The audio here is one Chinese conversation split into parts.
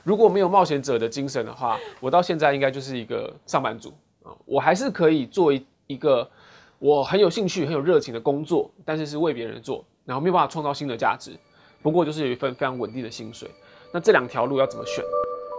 如果没有冒险者的精神的话，我到现在应该就是一个上班族啊。我还是可以做一个我很有兴趣、很有热情的工作，但是是为别人做，然后没有办法创造新的价值。不过就是有一份非常稳定的薪水。那这2条路要怎么选？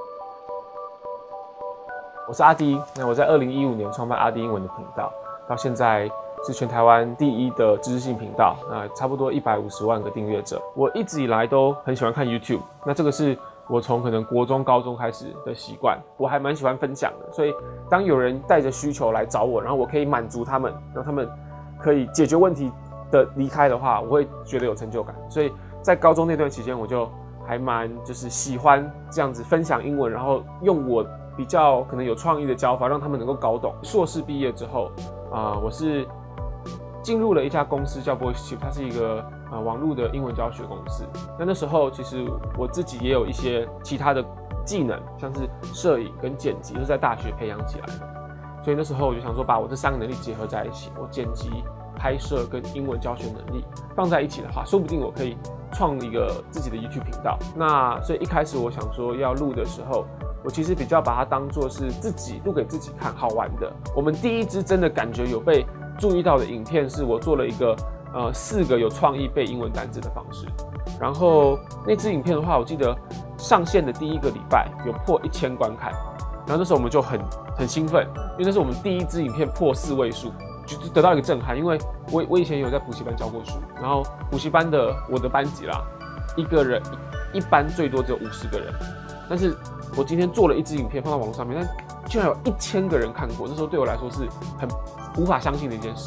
我是阿滴，那我在2015年创办阿滴英文的频道，到现在是全台湾第1的知识性频道，差不多150万个订阅者。我一直以来都很喜欢看 YouTube， 那这个是我从可能国中、高中开始的习惯，我还蛮喜欢分享的。所以当有人带着需求来找我，然后我可以满足他们，让他们可以解决问题的离开的话，我会觉得有成就感。所以在高中那段期间，我就还蛮就是喜欢这样子分享英文，然后用我比较可能有创意的教法，让他们能够搞懂。硕士毕业之后，我是进入了一家公司叫 VoiceTube， 它是一个网络的英文教学公司。那时候其实我自己也有一些其他的技能，像是摄影跟剪辑，是在大学培养起来的。所以那时候我就想说，把我这3个能力结合在一起，我剪辑、拍摄跟英文教学能力放在一起的话，说不定我可以创一个自己的 YouTube 频道。那所以一开始我想说要录的时候，我其实比较把它当作是自己录给自己看，好玩的。我们第1支真的感觉有被注意到的影片，是我做了一个4个有创意背英文单字的方式。然后那支影片的话，我记得上线的第1个礼拜有破1000观看，然后那时候我们就很兴奋，因为那是我们第1支影片破4位数，就得到一个震撼。因为我以前有在补习班教过书，然后补习班的我的班级啦，一班最多只有50个人，但是我今天做了1支影片放到网络上面，但居然有1000个人看过，那时候对我来说是很无法相信的一件事。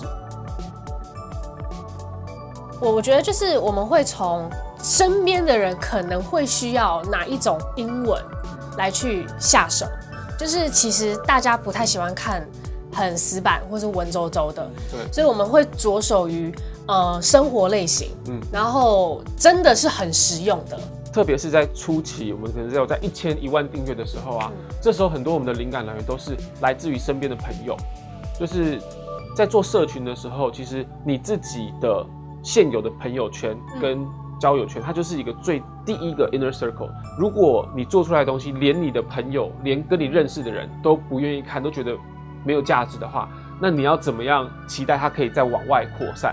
我觉得就是我们会从身边的人可能会需要哪一种英文来去下手，就是其实大家不太喜欢看很死板或是文绉绉的，对，所以我们会着手于生活类型，然后真的是很实用的。 特别是在初期，我们可能只有在1000、1万订阅的时候啊，这时候很多我们的灵感来源都是来自于身边的朋友。就是在做社群的时候，其实你自己的现有的朋友圈跟交友圈，它就是一个第一个 inner circle。如果你做出来的东西，连你的朋友，连跟你认识的人都不愿意看，都觉得没有价值的话，那你要怎么样期待它可以再往外扩散？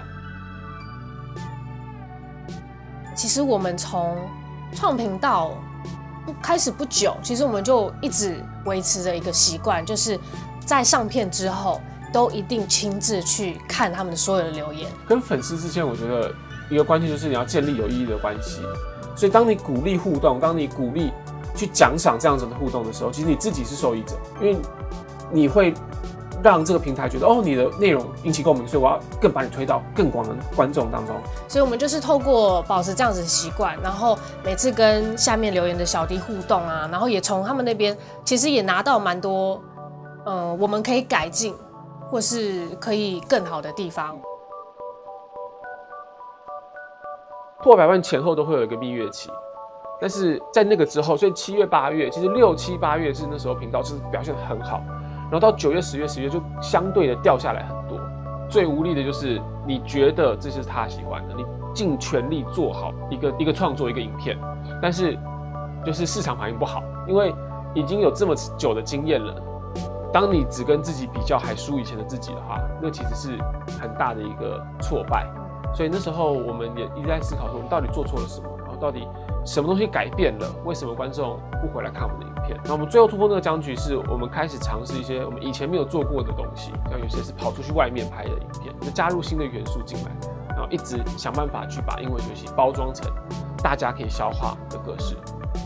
其实我们从创频道开始不久，其实我们就一直维持着一个习惯，就是在上片之后都一定亲自去看他们所有的留言。 跟粉丝之间，我觉得一个关键就是你要建立有意义的关系。所以当你鼓励互动，当你鼓励去奖赏这样子的互动的时候，其实你自己是受益者，因为你会让这个平台觉得你的内容引起共鸣，所以我要更把你推到更广的观众当中。 所以我们就是透过保持这样子的习惯，然后每次跟下面留言的小弟互动啊，然后也从他们那边其实也拿到蛮多我们可以改进或是可以更好的地方。 破100万前后都会有一个蜜月期，但是在那个之后，所以7月、8月，其实6、7、8月是那时候频道是表现得很好，然后到9月、10月、11月就相对的掉下来很多。最无力的就是你觉得这是他喜欢的，你尽全力做好一个创作一个影片，但是就是市场反应不好，因为已经有这么久的经验了。当你只跟自己比较还输以前的自己的话，那其实是很大的一个挫败。所以那时候我们也一直在思考说，我们到底做错了什么，然后到底什么东西改变了，为什么观众不回来看我们的影片？那我们最后突破那个僵局，是我们开始尝试一些我们以前没有做过的东西，像有些是跑出去外面拍的影片，就加入新的元素进来，然后一直想办法去把英文学习包装成大家可以消化的格式。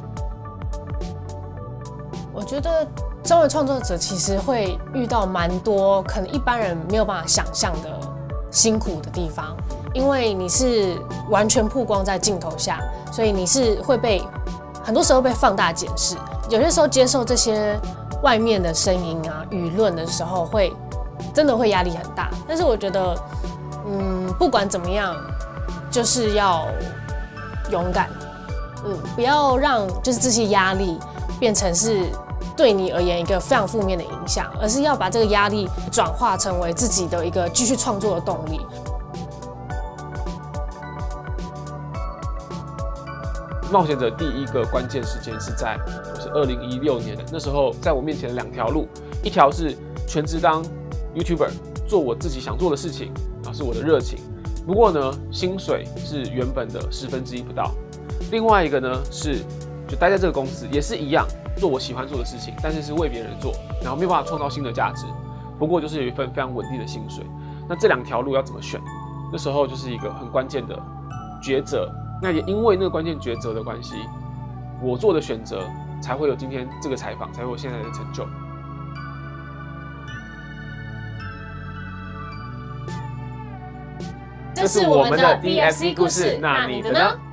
我觉得身为创作者，其实会遇到蛮多可能一般人没有办法想象的辛苦的地方，因为你是完全曝光在镜头下，所以你是会被很多时候被放大检视，有些时候接受这些外面的声音啊、舆论的时候，真的会压力很大。但是我觉得，不管怎么样，就是要勇敢，不要让就是这些压力变成是对你而言一个非常负面的影响，而是要把这个压力转化成为自己的一个继续创作的动力。 冒险者第一个关键时间是在就是2016年的那时候，在我面前的2条路，一条是全职当 YouTuber， 做我自己想做的事情，是我的热情。不过呢，薪水是原本的1/10不到。另外一个呢是就待在这个公司，也是一样做我喜欢做的事情，但是是为别人做，然后没有办法创造新的价值。不过就是有一份非常稳定的薪水。那这2条路要怎么选？那时候就是一个很关键的抉择。那也因为那个关键抉择的关系，我做的选择才会有今天这个采访，才会有现在的成就。 这是我们的 DFC 故事，那你的呢？